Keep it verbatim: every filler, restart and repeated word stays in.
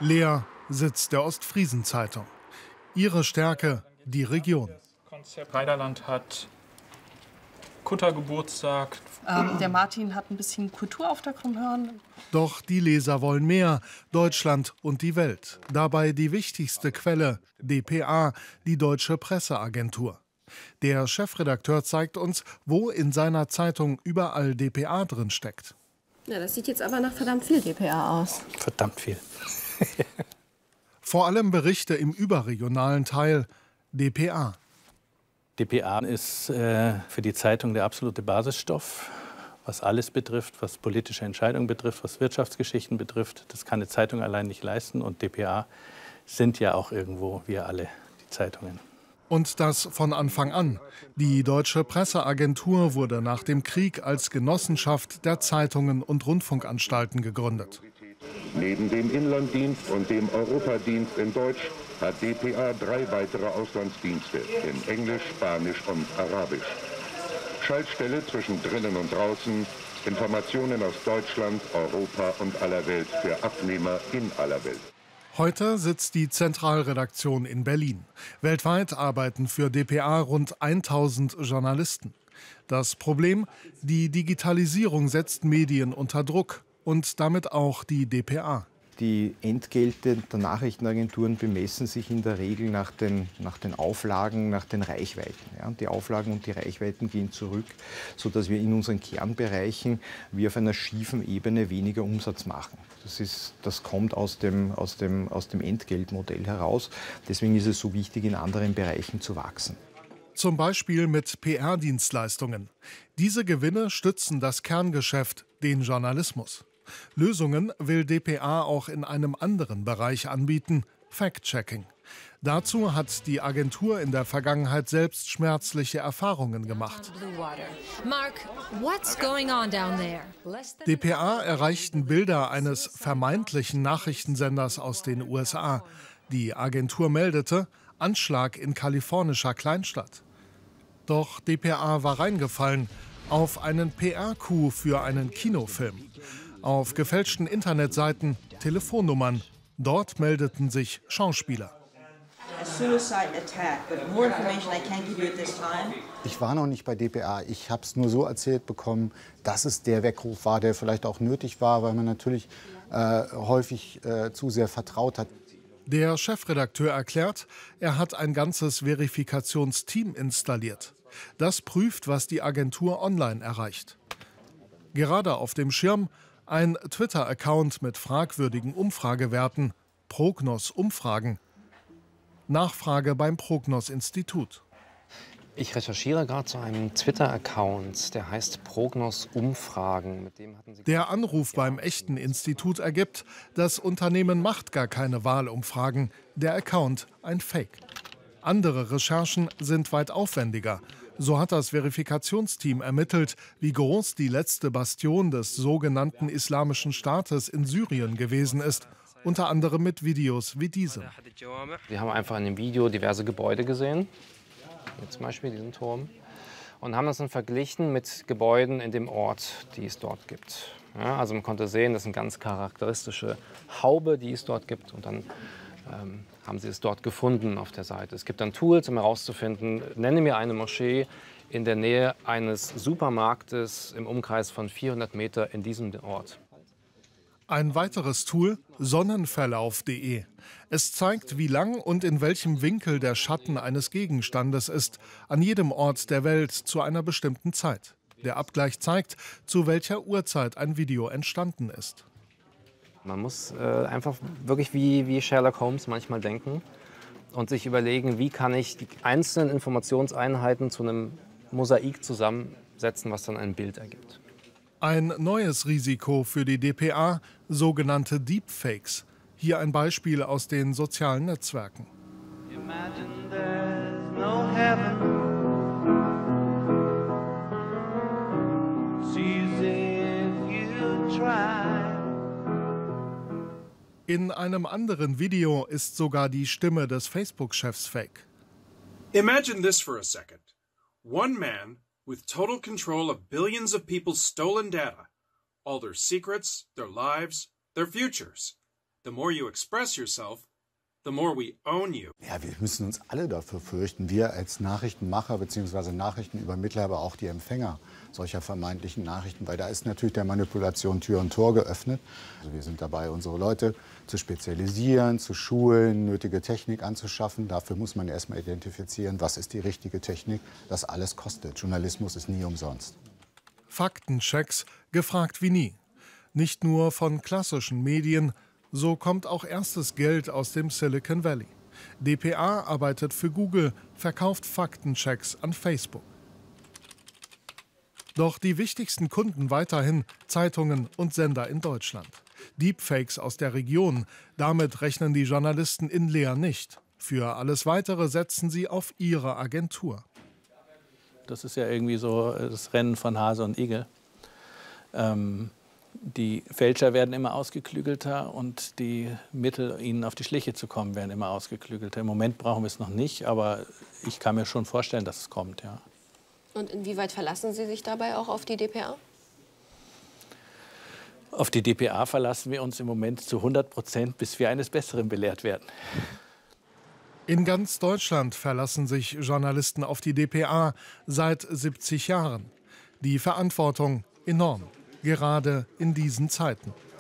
Leer sitzt der Ostfriesen-Zeitung. Ihre Stärke, die Region. Konzept Reiderland hat Kuttergeburtstag. Ähm, der Martin hat ein bisschen Kultur auf der Krummhörn. Doch die Leser wollen mehr. Deutschland und die Welt. Dabei die wichtigste Quelle, D P A, die Deutsche Presseagentur. Der Chefredakteur zeigt uns, wo in seiner Zeitung überall D P A drin steckt. Ja, das sieht jetzt aber nach verdammt viel D P A aus. Verdammt viel. Vor allem Berichte im überregionalen Teil, D P A. D P A ist äh, für die Zeitung der absolute Basisstoff, was alles betrifft, was politische Entscheidungen betrifft, was Wirtschaftsgeschichten betrifft. Das kann eine Zeitung allein nicht leisten. Und D P A sind ja auch irgendwo, wir alle, die Zeitungen. Und das von Anfang an. Die Deutsche Presseagentur wurde nach dem Krieg als Genossenschaft der Zeitungen und Rundfunkanstalten gegründet. Neben dem Inlanddienst und dem Europadienst in Deutsch hat D P A drei weitere Auslandsdienste in Englisch, Spanisch und Arabisch. Schaltstelle zwischen drinnen und draußen, Informationen aus Deutschland, Europa und aller Welt für Abnehmer in aller Welt. Heute sitzt die Zentralredaktion in Berlin. Weltweit arbeiten für D P A rund tausend Journalisten. Das Problem: Die Digitalisierung setzt Medien unter Druck und damit auch die D P A. Die Entgelte der Nachrichtenagenturen bemessen sich in der Regel nach den, nach den Auflagen, nach den Reichweiten. Ja, die Auflagen und die Reichweiten gehen zurück, sodass wir in unseren Kernbereichen wie auf einer schiefen Ebene weniger Umsatz machen. Das, ist, das kommt aus dem, aus, dem, aus dem Entgeltmodell heraus. Deswegen ist es so wichtig, in anderen Bereichen zu wachsen. Zum Beispiel mit P R-Dienstleistungen. Diese Gewinne stützen das Kerngeschäft, den Journalismus. Lösungen will D P A auch in einem anderen Bereich anbieten: Fact-Checking. Dazu hat die Agentur in der Vergangenheit selbst schmerzliche Erfahrungen gemacht. D P A erreichten Bilder eines vermeintlichen Nachrichtensenders aus den U S A. Die Agentur meldete: Anschlag in kalifornischer Kleinstadt. Doch D P A war reingefallen auf einen P R-Coup für einen Kinofilm. Auf gefälschten Internetseiten, Telefonnummern. Dort meldeten sich Schauspieler. Ich war noch nicht bei D P A. Ich habe es nur so erzählt bekommen, dass es der Weckruf war, der vielleicht auch nötig war, weil man natürlich äh, häufig äh, zu sehr vertraut hat. Der Chefredakteur erklärt, er hat ein ganzes Verifikationsteam installiert. Das prüft, was die Agentur online erreicht. Gerade auf dem Schirm ein Twitter-Account mit fragwürdigen Umfragewerten, Prognos-Umfragen. Nachfrage beim Prognos-Institut. Ich recherchiere gerade zu einem Twitter-Account, der heißt Prognos Umfragen. Mit dem hatten Sie der Anruf beim echten Institut ergibt, das Unternehmen macht gar keine Wahlumfragen, der Account ein Fake. Andere Recherchen sind weit aufwendiger. So hat das Verifikationsteam ermittelt, wie groß die letzte Bastion des sogenannten Islamischen Staates in Syrien gewesen ist. Unter anderem mit Videos wie diesem. Wir haben einfach in dem Video diverse Gebäude gesehen. Hier zum Beispiel diesen Turm. Und haben das dann verglichen mit Gebäuden in dem Ort, die es dort gibt. Ja, also man konnte sehen, das ist eine ganz charakteristische Haube, die es dort gibt. Und dann ähm, haben sie es dort gefunden auf der Seite. Es gibt dann Tools, um herauszufinden, nenne mir eine Moschee in der Nähe eines Supermarktes im Umkreis von vierhundert Meter in diesem Ort. Ein weiteres Tool, Sonnenverlauf punkt de. Es zeigt, wie lang und in welchem Winkel der Schatten eines Gegenstandes ist, an jedem Ort der Welt zu einer bestimmten Zeit. Der Abgleich zeigt, zu welcher Uhrzeit ein Video entstanden ist. Man muss äh, einfach wirklich wie, wie Sherlock Holmes manchmal denken und sich überlegen, wie kann ich die einzelnen Informationseinheiten zu einem Mosaik zusammensetzen, was dann ein Bild ergibt. Ein neues Risiko für die D P A, sogenannte Deepfakes. Hier ein Beispiel aus den sozialen Netzwerken. In einem anderen Video ist sogar die Stimme des Facebook-Chefs fake. Imagine this for a second. One man with total control of billions of people's stolen data, all their secrets, their lives, their futures. the more you express yourself, the more we own you. Ja, wir müssen uns alle dafür fürchten, wir als Nachrichtenmacher bzw. Nachrichtenübermittler, aber auch die Empfänger solcher vermeintlichen Nachrichten, weil da ist natürlich der Manipulation Tür und Tor geöffnet. Also wir sind dabei, unsere Leute zu spezialisieren, zu schulen, nötige Technik anzuschaffen. Dafür muss man erstmal identifizieren, was ist die richtige Technik. Das alles kostet. Journalismus ist nie umsonst. Faktenchecks gefragt wie nie. Nicht nur von klassischen Medien, so kommt auch erstes Geld aus dem Silicon Valley. D P A arbeitet für Google, verkauft Faktenchecks an Facebook. Doch die wichtigsten Kunden weiterhin Zeitungen und Sender in Deutschland. Deepfakes aus der Region, damit rechnen die Journalisten in Leer nicht. Für alles Weitere setzen sie auf ihre Agentur. Das ist ja irgendwie so das Rennen von Hase und Igel. Ähm Die Fälscher werden immer ausgeklügelter und die Mittel, ihnen auf die Schliche zu kommen, werden immer ausgeklügelter. Im Moment brauchen wir es noch nicht, aber ich kann mir schon vorstellen, dass es kommt, ja. Und inwieweit verlassen Sie sich dabei auch auf die D P A? Auf die D P A verlassen wir uns im Moment zu hundert Prozent, bis wir eines Besseren belehrt werden. In ganz Deutschland verlassen sich Journalisten auf die D P A seit siebzig Jahren. Die Verantwortung enorm. Gerade in diesen Zeiten.